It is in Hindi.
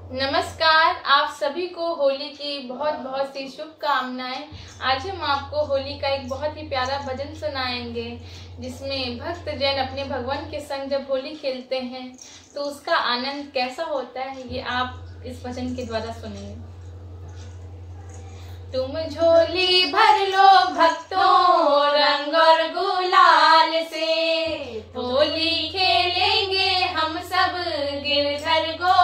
नमस्कार, आप सभी को होली की बहुत बहुत सी शुभकामनाएं। आज हम आपको होली का एक बहुत ही प्यारा भजन सुनाएंगे, जिसमें भक्त जन अपने भगवान के संग जब होली खेलते हैं तो उसका आनंद कैसा होता है, ये आप इस भजन के द्वारा सुनिए। तुम झोली भर लो भक्तों रंग और गुलाल से, होली खेलेंगे हम सब गिरधर गो